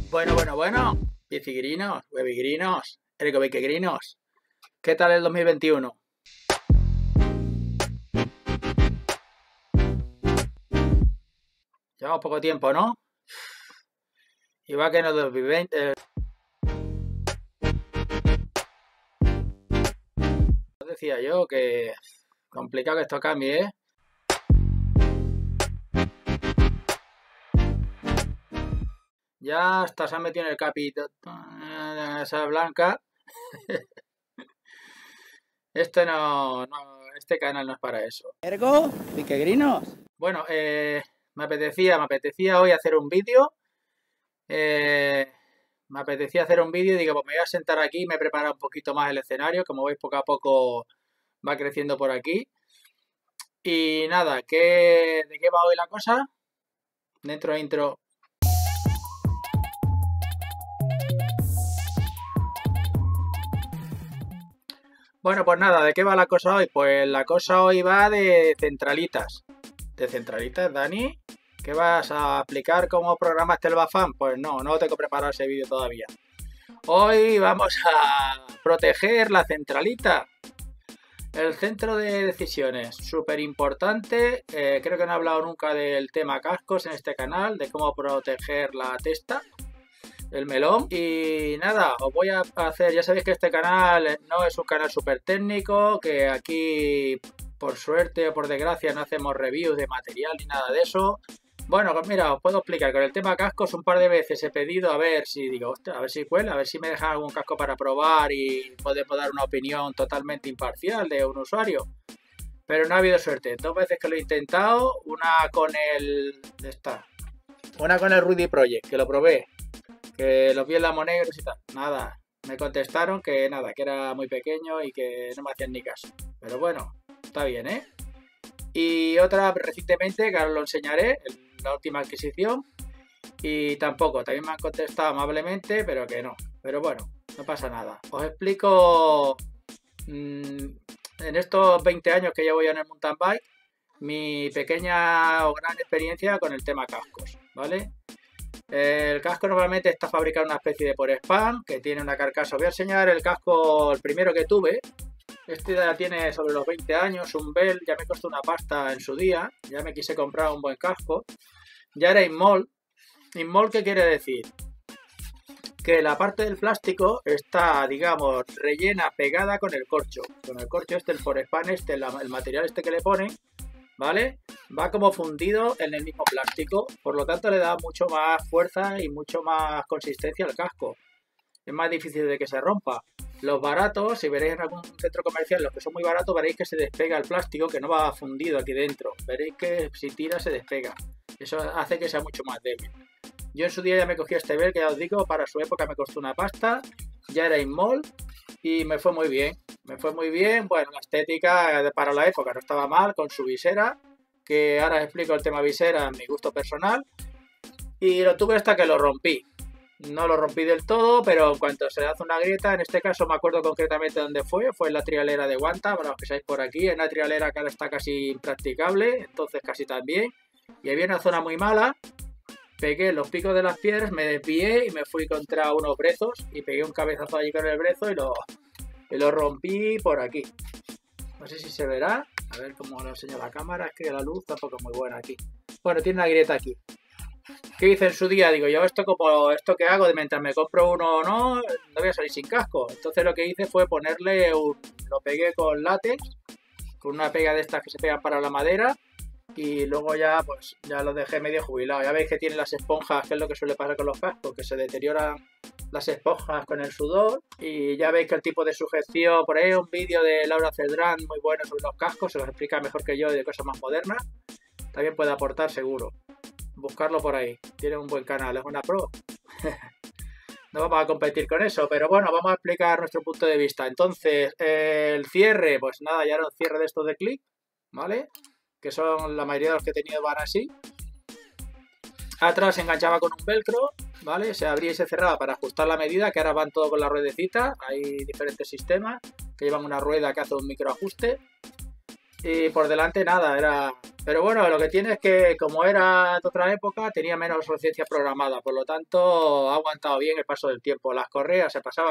Bueno, bicigrinos, webigrinos, ericobiquegrinos. ¿Qué tal el 2021? Llevamos poco tiempo, ¿no? Y va que en el 2020... Decía yo que complicado que esto cambie, ¿eh? Ya hasta se han metido en el capítulo esa blanca. Este este canal no es para eso. Ergo, piquegrinos. Bueno, me apetecía hoy hacer un vídeo. Me apetecía hacer un vídeo y digo, pues me voy a sentar aquí y me he preparado un poquito más el escenario. Como veis, poco a poco va creciendo por aquí. Y nada, ¿de qué va hoy la cosa? Dentro de intro. Bueno, pues nada, ¿de qué va la cosa hoy? Pues la cosa hoy va de centralitas. ¿De centralitas, Dani? ¿Qué vas a explicar cómo programaste el Bafan? Pues no tengo preparado ese vídeo todavía. Hoy vamos a proteger la centralita. El centro de decisiones, súper importante. Creo que no he hablado nunca del tema cascos en este canal, de cómo proteger la testa, el melón. Y nada, os voy a hacer, ya sabéis que este canal no es un canal súper técnico, que aquí por suerte o por desgracia no hacemos reviews de material ni nada de eso. Bueno, pues mira, os puedo explicar. Con el tema cascos un par de veces he pedido a ver si digo, ostras, a ver si cuela, a ver si me dejan algún casco para probar y podemos dar una opinión totalmente imparcial de un usuario. Pero no ha habido suerte. Dos veces que lo he intentado, una con el Rudy Project, que lo probé, que los vi en la Monegros y tal. Nada, me contestaron que nada, que era muy pequeño y que no me hacían ni caso. Pero bueno, está bien, ¿eh? Y otra recientemente, que ahora lo enseñaré, la última adquisición, y tampoco, también me han contestado amablemente, pero que no. Pero bueno, no pasa nada. Os explico en estos 20 años que llevo yo en el mountain bike, mi pequeña o gran experiencia con el tema cascos, ¿vale? El casco normalmente está fabricado en una especie de por spam, que tiene una carcasa. Os voy a enseñar el casco, el primero que tuve. Este ya tiene sobre los 20 años, un Bell, ya me costó una pasta en su día, ya me quise comprar un buen casco. Ya era Inmol. ¿Inmol qué quiere decir? Que la parte del plástico está, digamos, rellena, pegada con el corcho. Con el corcho este, el forespán este, el material este que le ponen, ¿vale? Va como fundido en el mismo plástico, por lo tanto le da mucho más fuerza y mucho más consistencia al casco. Es más difícil de que se rompa. Los baratos, si veréis en algún centro comercial, los que son muy baratos, veréis que se despega el plástico, que no va fundido aquí dentro. Veréis que si tira se despega. Eso hace que sea mucho más débil. Yo en su día ya me cogí este Bell, que ya os digo, para su época me costó una pasta. Ya era Inmol y me fue muy bien. Me fue muy bien. Bueno, la estética para la época no estaba mal, con su visera, que ahora os explico el tema visera, mi gusto personal. Y lo tuve hasta que lo rompí. No lo rompí del todo, pero en cuanto se le hace una grieta, en este caso me acuerdo concretamente dónde fue en la trialera de Guanta, para los que seáis por aquí, en una trialera que ahora está casi impracticable, entonces casi también, y había una zona muy mala, pegué los picos de las piedras, me desvié y me fui contra unos brezos, y pegué un cabezazo allí con el brezo y lo rompí por aquí. No sé si se verá, a ver cómo lo enseña la cámara, es que la luz tampoco es muy buena aquí. Bueno, tiene una grieta aquí. ¿Qué hice en su día? Digo, yo esto que hago de mientras me compro uno o no voy a salir sin casco. Entonces lo que hice fue ponerle lo pegué con látex, con una pega de estas que se pegan para la madera, y luego ya pues ya lo dejé medio jubilado. Ya veis que tiene las esponjas, que es lo que suele pasar con los cascos, que se deterioran las esponjas con el sudor, y ya veis que el tipo de sujeción, por ahí un vídeo de Laura Cedrán muy bueno sobre los cascos, se los explica mejor que yo y de cosas más modernas, también puede aportar seguro. Buscarlo por ahí, tiene un buen canal, es una pro. No vamos a competir con eso, pero bueno, vamos a explicar nuestro punto de vista. Entonces, el cierre, pues nada, ya era un cierre de estos de clic, ¿vale? Que son, la mayoría de los que he tenido van así. Atrás se enganchaba con un velcro, ¿vale? Se abría y se cerraba para ajustar la medida, que ahora van todo con la ruedecita. Hay diferentes sistemas que llevan una rueda que hace un microajuste. Y por delante nada, era Pero bueno, lo que tiene es que como era de otra época, tenía menos obsolescencia programada. Por lo tanto, ha aguantado bien el paso del tiempo. Las correas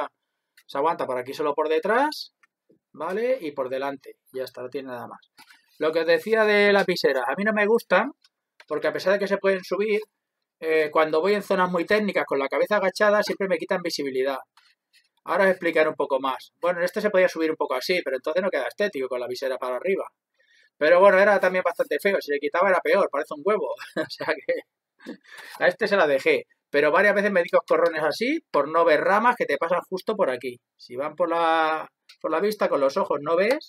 se aguanta por aquí solo por detrás, ¿vale? Y por delante. Ya está, no tiene nada más. Lo que os decía de las viseras, a mí no me gustan, porque a pesar de que se pueden subir, cuando voy en zonas muy técnicas con la cabeza agachada, siempre me quitan visibilidad. Ahora os explicaré un poco más. Bueno, en este se podía subir un poco así, pero entonces no queda estético con la visera para arriba. Pero bueno, era también bastante feo. Si le quitaba era peor, parece un huevo. O sea que a este se la dejé. Pero varias veces me di coscorrones así por no ver ramas que te pasan justo por aquí. Si van por la vista, con los ojos no ves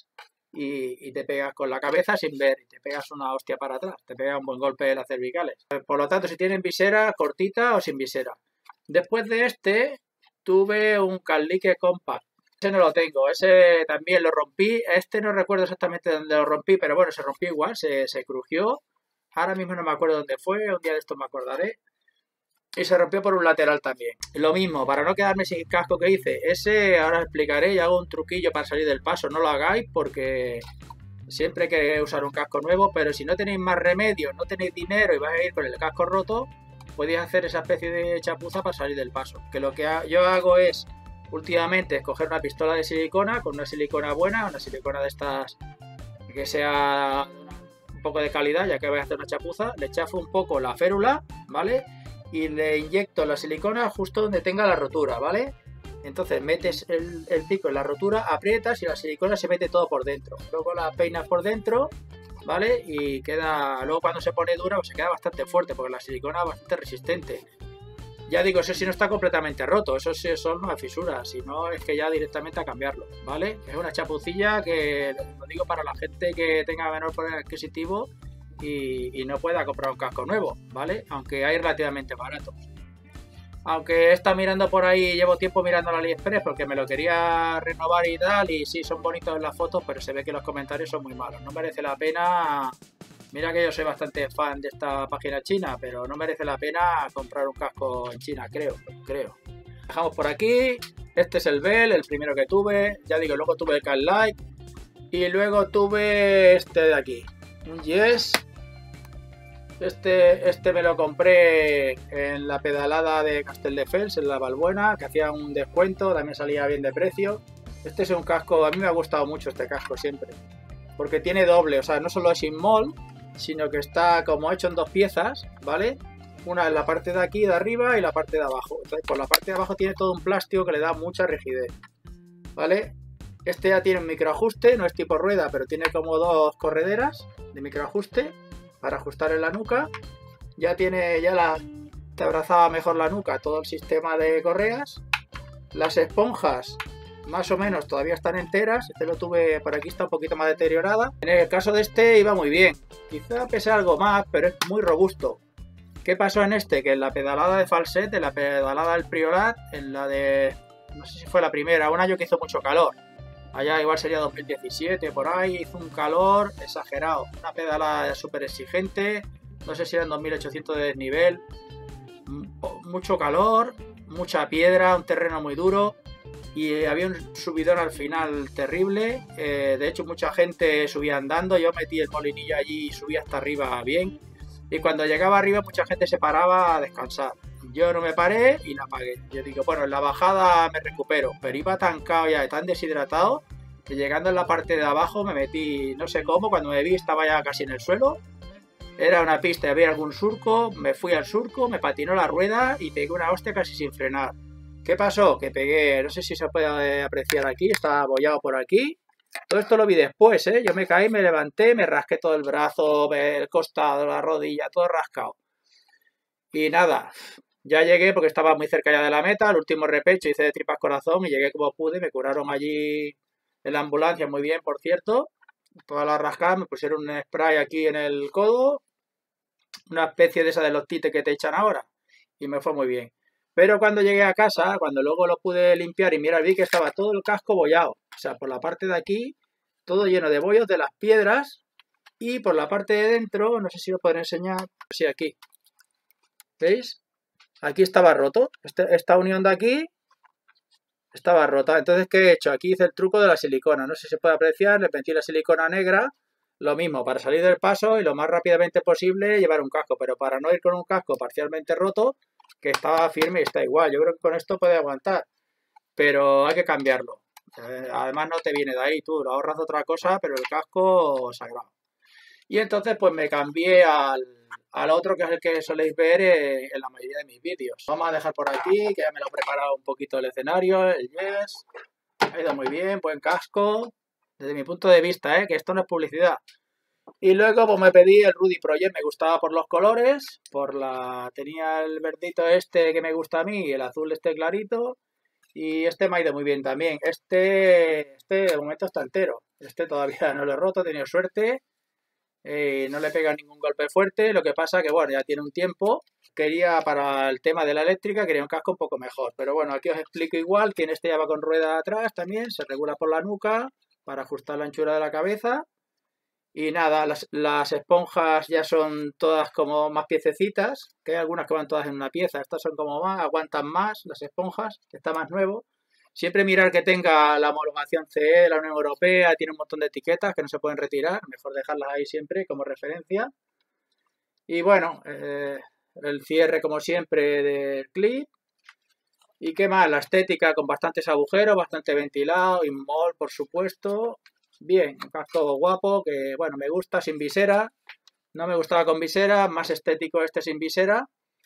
y te pegas con la cabeza sin ver. Y te pegas una hostia para atrás. Te pega un buen golpe de las cervicales. Por lo tanto, si tienen visera cortita o sin visera. Después de este, tuve un Carlike Compact. Ese no lo tengo, ese también lo rompí. Este no recuerdo exactamente dónde lo rompí, pero bueno, se rompió igual, se crujió. Ahora mismo no me acuerdo dónde fue, un día de esto me acordaré. Y se rompió por un lateral también. Lo mismo, para no quedarme sin casco que hice. Ese ahora os explicaré y hago un truquillo para salir del paso. No lo hagáis porque siempre hay que usar un casco nuevo, pero si no tenéis más remedio, no tenéis dinero y vais a ir con el casco roto, podéis hacer esa especie de chapuza para salir del paso. Que lo que yo hago es, últimamente, es coger una pistola de silicona, con una silicona buena, una silicona de estas que sea un poco de calidad, ya que voy a hacer una chapuza, le chafo un poco la férula, ¿vale? Y le inyecto la silicona justo donde tenga la rotura, ¿vale? Entonces metes el pico en la rotura, aprietas y la silicona se mete todo por dentro. Luego la peinas por dentro, ¿vale? Y queda, luego cuando se pone dura, pues se queda bastante fuerte, porque la silicona es bastante resistente. Ya digo, eso sí no está completamente roto, eso sí son unas fisuras, si no es que ya directamente a cambiarlo, ¿vale? Es una chapucilla que lo digo para la gente que tenga menor poder adquisitivo y no pueda comprar un casco nuevo, ¿vale? Aunque hay relativamente baratos. Aunque he estado mirando por ahí, llevo tiempo mirando la AliExpress porque me lo quería renovar y tal, y sí, son bonitos en las fotos, pero se ve que los comentarios son muy malos. No merece la pena. Mira que yo soy bastante fan de esta página china, pero no merece la pena comprar un casco en China, creo. Dejamos por aquí. Este es el Bell, el primero que tuve. Ya digo, luego tuve el Carlike. Y luego tuve este de aquí, un Yes. Este me lo compré en la pedalada de Castelldefels, en la Valbuena, que hacía un descuento, también salía bien de precio. Este es un casco, a mí me ha gustado mucho este casco siempre, porque tiene doble, o sea, no solo es inmol, sino que está como hecho en dos piezas, ¿vale? Una en la parte de aquí de arriba y la parte de abajo. Entonces, por la parte de abajo tiene todo un plástico que le da mucha rigidez, ¿vale? Este ya tiene un microajuste, no es tipo rueda, pero tiene como dos correderas de microajuste para ajustar en la nuca. Ya te abrazaba mejor la nuca todo el sistema de correas. Las esponjas más o menos todavía están enteras. Este lo tuve por aquí, está un poquito más deteriorada. En el caso de este iba muy bien, quizá pese algo más, pero es muy robusto. ¿Qué pasó en este? Que en la pedalada de Falset, en la pedalada del Priorat, en la de, no sé si fue la primera, un año que hizo mucho calor, allá igual sería 2017, por ahí, hizo un calor exagerado. Una pedalada súper exigente, no sé si eran 2800 de desnivel, mucho calor, mucha piedra, un terreno muy duro y había un subidón al final terrible. De hecho, mucha gente subía andando, yo metí el molinillo allí y subí hasta arriba bien. Y cuando llegaba arriba, mucha gente se paraba a descansar. Yo no me paré y la apagué. Yo digo, bueno, en la bajada me recupero, pero iba tan cao ya, tan deshidratado, que llegando en la parte de abajo me metí, no sé cómo, cuando me vi estaba ya casi en el suelo. Era una pista y había algún surco, me fui al surco, me patinó la rueda y pegué una hostia casi sin frenar. ¿Qué pasó? Que pegué, no sé si se puede apreciar aquí, estaba abollado por aquí. Todo esto lo vi después, ¿eh? Yo me caí, me levanté, me rasqué todo el brazo, el costado, la rodilla, todo rascado. Y nada, ya llegué porque estaba muy cerca ya de la meta, el último repecho hice de tripas corazón y llegué como pude, me curaron allí en la ambulancia muy bien, por cierto. Toda la rascada, me pusieron un spray aquí en el codo, una especie de esa de los tites que te echan ahora, y me fue muy bien. Pero cuando llegué a casa, cuando luego lo pude limpiar y mirar, vi que estaba todo el casco bollado. O sea, por la parte de aquí, todo lleno de bollos de las piedras. Y por la parte de dentro, no sé si lo podré enseñar. Sí, aquí. ¿Veis? Aquí estaba roto. Esta unión de aquí estaba rota. Entonces, ¿qué he hecho? Aquí hice el truco de la silicona. No sé si se puede apreciar. Le metí la silicona negra lo mismo, para salir del paso y lo más rápidamente posible llevar un casco, pero para no ir con un casco parcialmente roto, que estaba firme y está igual. Yo creo que con esto puede aguantar, pero hay que cambiarlo. Además no te viene de ahí, tú lo ahorras de otra cosa, pero el casco sagrado. Y entonces pues me cambié al otro, que es el que soléis ver en la mayoría de mis vídeos. Vamos a dejar por aquí, que ya me lo he preparado un poquito el escenario, el Yes. Ha ido muy bien, buen casco. Desde mi punto de vista, que esto no es publicidad. Y luego pues me pedí el Rudy Project, me gustaba por los colores, tenía el verdito este que me gusta a mí y el azul este clarito. Y este me ha ido muy bien también. Este de momento está entero. Este todavía no lo he roto, he tenido suerte. No le pega ningún golpe fuerte. Lo que pasa que, bueno, ya tiene un tiempo. Quería, para el tema de la eléctrica, quería un casco un poco mejor. Pero bueno, aquí os explico igual que en este ya va con rueda atrás también. Se regula por la nuca para ajustar la anchura de la cabeza. Y nada, las esponjas ya son todas como más piececitas, que hay algunas que van todas en una pieza, estas son como más, aguantan más las esponjas, está más nuevo. Siempre mirar que tenga la homologación CE de la Unión Europea, tiene un montón de etiquetas que no se pueden retirar, mejor dejarlas ahí siempre como referencia. Y bueno, el cierre como siempre del clip. ¿Y qué más? La estética con bastantes agujeros, bastante ventilado, Inmol por supuesto. Bien, un casco guapo que, bueno, me gusta sin visera. No me gustaba con visera, más estético este sin visera.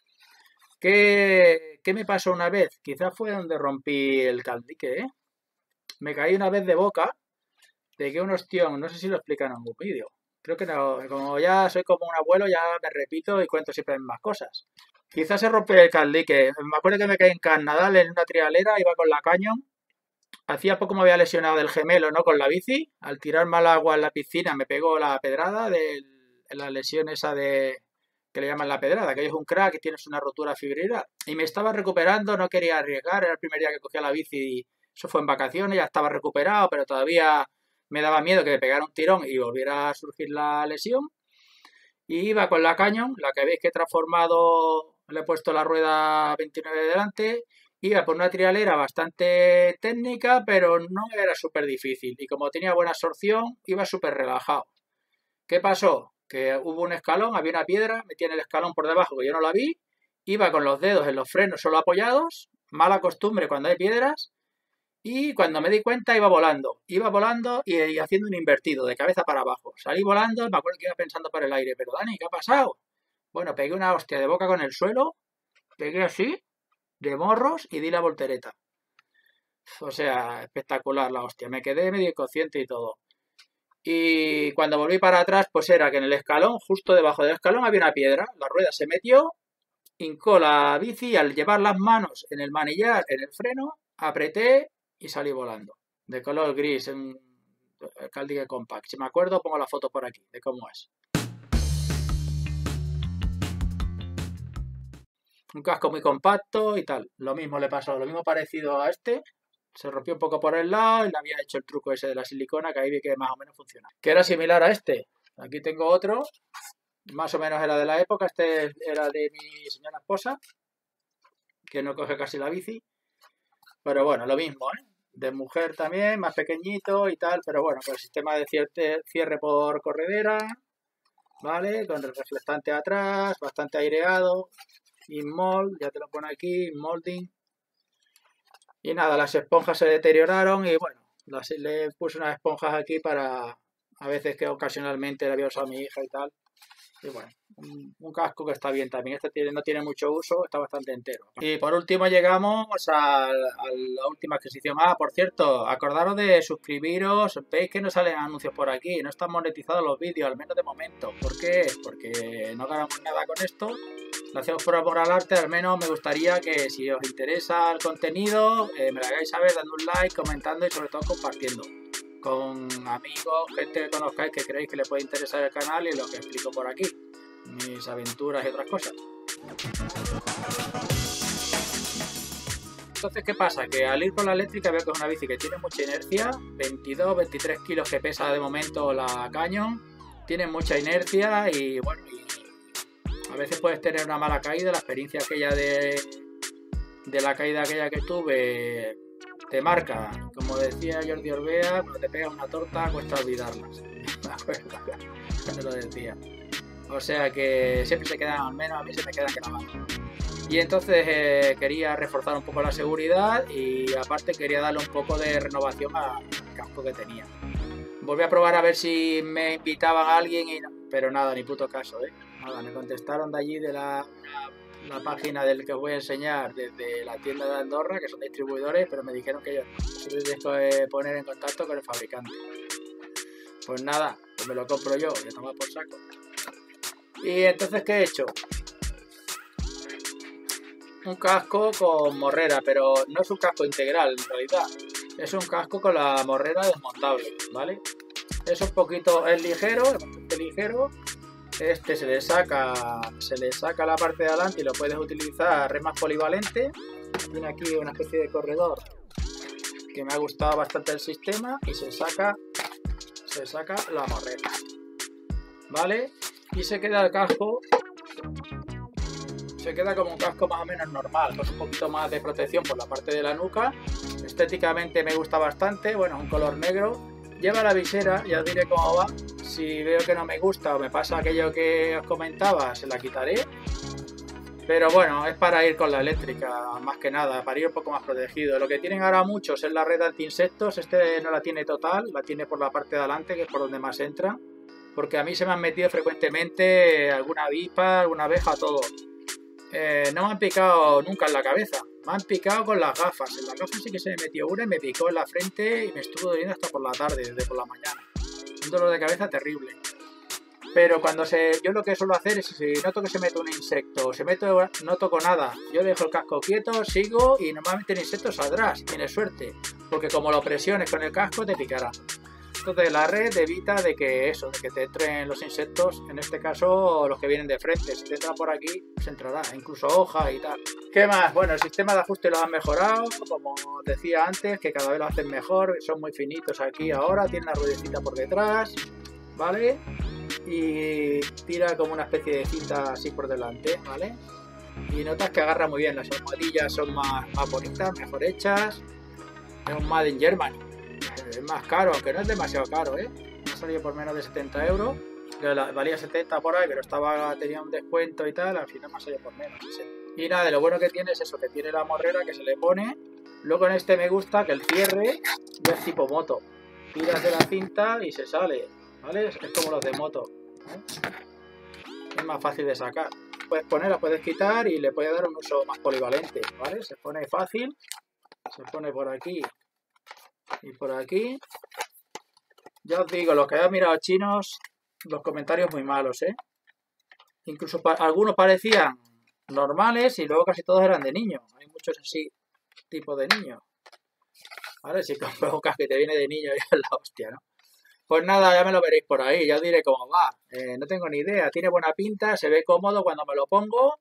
¿Qué me pasó una vez? Quizás fue donde rompí el caldique, Me caí una vez de boca, pegué un ostión, no sé si lo explican en algún vídeo. Creo que no, como ya soy como un abuelo, ya me repito y cuento siempre más cosas. Quizás se rompió el caldique. Me acuerdo que me caí en Canadá en una trialera, iba con la Canyon. Hacía poco me había lesionado del gemelo, ¿no? Con la bici. Al tirarme al agua en la piscina me pegó la pedrada de la lesión esa que le llaman la pedrada, que es un crack y tienes una rotura fibrilar. Y me estaba recuperando, no quería arriesgar, era el primer día que cogía la bici y eso fue en vacaciones, ya estaba recuperado, pero todavía me daba miedo que me pegara un tirón y volviera a surgir la lesión. Y iba con la Canyon, la que veis que he transformado, le he puesto la rueda 29 delante. Iba por una trialera bastante técnica, pero no era súper difícil. Y como tenía buena absorción, iba súper relajado. ¿Qué pasó? Que hubo un escalón, había una piedra, metía en el escalón por debajo que yo no la vi. Iba con los dedos en los frenos solo apoyados. Mala costumbre cuando hay piedras. Y cuando me di cuenta iba volando. Iba volando y haciendo un invertido, de cabeza para abajo. Salí volando, me acuerdo que iba pensando por el aire. Pero Dani, ¿qué ha pasado? Bueno, pegué una hostia de boca con el suelo. Pegué así, de morros y di la voltereta. O sea, espectacular la hostia. Me quedé medio inconsciente y todo. Y cuando volví para atrás, pues era que en el escalón, justo debajo del escalón, había una piedra. La rueda se metió, hincó la bici y al llevar las manos en el manillar, en el freno, apreté y salí volando. De color gris, en el Caldique Compact. Si me acuerdo, pongo la foto por aquí de cómo es. Un casco muy compacto y tal. Lo mismo le pasó, lo mismo parecido a este. Se rompió un poco por el lado y le había hecho el truco ese de la silicona, que ahí vi que más o menos funciona. Que era similar a este. Aquí tengo otro. Más o menos era de la época. Este era de mi señora esposa, que no coge casi la bici. Pero bueno, lo mismo, De mujer también, más pequeñito y tal. Pero bueno, con el sistema de cierre por corredera. ¿Vale? Con el reflectante atrás, bastante aireado. Inmold, ya te lo pone aquí, Inmolding. Y nada, las esponjas se deterioraron y bueno, le puse unas esponjas aquí para a veces que ocasionalmente le había usado a mi hija y tal. Y bueno, un casco que está bien también. Este no tiene mucho uso, está bastante entero. Y por último llegamos a la última adquisición. Ah, por cierto, acordaros de suscribiros. Veis que no salen anuncios por aquí, no están monetizados los vídeos, al menos de momento. ¿Por qué? Porque no ganamos nada con esto. Lo hacemos por amor al arte. Al menos me gustaría que si os interesa el contenido, me lo hagáis saber dando un like, comentando y sobre todo compartiendo con amigos, gente que conozcáis que creéis que le puede interesar el canal y lo que explico por aquí, mis aventuras y otras cosas. Entonces, ¿qué pasa? Que al ir por la eléctrica veo que es una bici que tiene mucha inercia, 22-23 kilos que pesa de momento la Canyon, tiene mucha inercia y bueno, a veces puedes tener una mala caída. La experiencia aquella de la caída aquella que tuve te marca. Como decía Jordi Orbea, cuando te pegas una torta cuesta olvidarlas. acuerdo cuando lo decía. O sea que siempre se quedan, al menos a mí se me quedan grabados. Y entonces quería reforzar un poco la seguridad y aparte quería darle un poco de renovación al casco que tenía. Volví a probar a ver si me invitaban a alguien, pero nada, ni puto caso, ¿eh? Nada, me contestaron de allí de la página del que os voy a enseñar, desde la tienda de Andorra, que son distribuidores, pero me dijeron que ellos no. Se tienes que poner en contacto con el fabricante. Pues nada, pues me lo compro yo, ya tomar por saco. Y entonces, ¿qué he hecho? Un casco con morrera, pero no es un casco integral en realidad. Es un casco con la morrera desmontable, ¿vale? Es un poquito, es ligero, es bastante ligero. Este se le saca la parte de adelante y lo puedes utilizar, es más polivalente. Tiene aquí una especie de corredor que me ha gustado bastante el sistema y se saca la morrera, ¿vale? Y se queda el casco, se queda como un casco más o menos normal, con un poquito más de protección por la parte de la nuca. Estéticamente me gusta bastante, bueno, un color negro. Lleva la visera, ya os diré cómo va. Si veo que no me gusta o me pasa aquello que os comentaba, se la quitaré. Pero bueno, es para ir con la eléctrica, más que nada, para ir un poco más protegido. Lo que tienen ahora muchos es la red anti-insectos. Este no la tiene total, la tiene por la parte de adelante, que es por donde más entra. Porque a mí se me han metido frecuentemente alguna avispa, alguna abeja, todo. No me han picado nunca en la cabeza, me han picado con las gafas. En las gafas sí que se me metió una y me picó en la frente y me estuvo doliendo hasta por la tarde, desde por la mañana. Un dolor de cabeza terrible. Pero cuando yo lo que suelo hacer es, si noto que se mete un insecto, no toco nada, yo dejo el casco quieto, sigo y normalmente el insecto saldrá, si tienes suerte, porque como lo presiones con el casco te picará. Entonces la red evita de que te entren los insectos, en este caso los que vienen de frente. Si te entra por aquí, se entrará, incluso hojas y tal. ¿Qué más? Bueno, el sistema de ajuste lo han mejorado, como decía antes, que cada vez lo hacen mejor, son muy finitos aquí ahora, tiene una ruedecita por detrás, ¿vale? Y tira como una especie de cinta así por delante, ¿vale? Y notas que agarra muy bien, las almohadillas son más bonitas, mejor hechas. Es un Made in Germany. Es más caro, aunque no es demasiado caro, ¿eh? Me ha salido por menos de 70 euros. Valía 70 por ahí, pero tenía un descuento y tal. Al final me ha salido por menos. Y nada, lo bueno que tiene es eso, que tiene la morrera que se le pone. Luego en este me gusta que el cierre ya es tipo moto. Tiras de la cinta y se sale, ¿vale? Es como los de moto, ¿eh? Es más fácil de sacar. Puedes ponerla, puedes quitar y le puedes dar un uso más polivalente, ¿vale? Se pone fácil. Se pone por aquí y por aquí. Ya os digo, los que habéis mirado chinos, los comentarios muy malos, ¿eh? Incluso algunos parecían normales y luego casi todos eran de niños. Hay muchos así, tipo de niños. ¿Vale? Si compras un casco que te viene de niño, ya es la hostia, ¿no? Pues nada, ya me lo veréis por ahí, ya os diré cómo va. No tengo ni idea, tiene buena pinta, se ve cómodo cuando me lo pongo.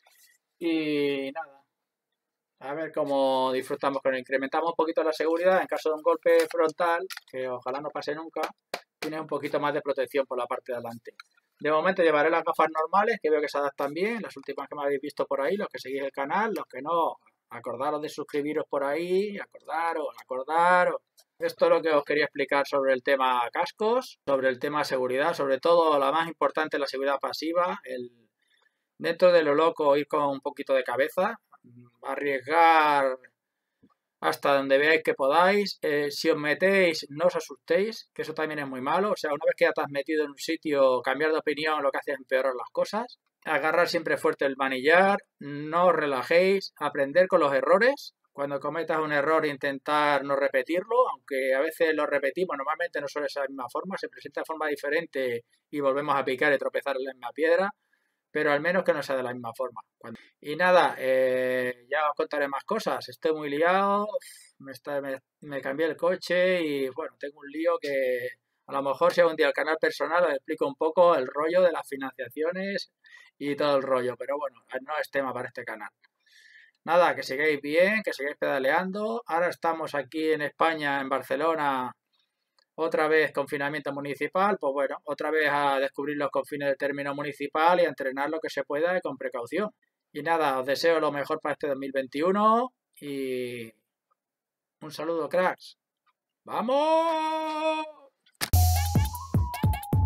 Y nada. A ver cómo disfrutamos con él. Incrementamos un poquito la seguridad en caso de un golpe frontal, que ojalá no pase nunca. Tiene un poquito más de protección por la parte de adelante. De momento llevaré las gafas normales, que veo que se adaptan bien. Las últimas que me habéis visto por ahí, los que seguís el canal, los que no, acordaros de suscribiros por ahí, acordaros. Esto es lo que os quería explicar sobre el tema cascos, sobre el tema seguridad, sobre todo la más importante, la seguridad pasiva. Dentro de lo loco, ir con un poquito de cabeza. Arriesgar hasta donde veáis que podáis. Si os metéis, no os asustéis, que eso también es muy malo. O sea, una vez que ya te has metido en un sitio, cambiar de opinión lo que hace es empeorar las cosas. Agarrar siempre fuerte el manillar, no os relajéis, aprender con los errores. Cuando cometas un error, intentar no repetirlo, aunque a veces lo repetimos, normalmente no suele ser de la misma forma, se presenta de forma diferente y volvemos a picar y tropezar en la misma piedra. Pero al menos que no sea de la misma forma. Y nada, ya os contaré más cosas. Estoy muy liado, me cambié el coche y bueno, tengo un lío que a lo mejor si hago un día el canal personal os explico un poco el rollo de las financiaciones y todo el rollo. Pero bueno, no es tema para este canal. Nada, que sigáis bien, que sigáis pedaleando. Ahora estamos aquí en España, en Barcelona. Otra vez confinamiento municipal, pues bueno, otra vez a descubrir los confines del término municipal y a entrenar lo que se pueda y con precaución. Y nada, os deseo lo mejor para este 2021 y un saludo, cracks. ¡Vamos!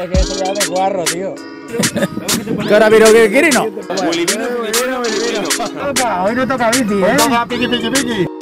es que eso ya es de guarro, tío. ¿Qué hora vino que Grino? Hoy no toca bici, ¿eh? Toca piqui, piqui, piqui.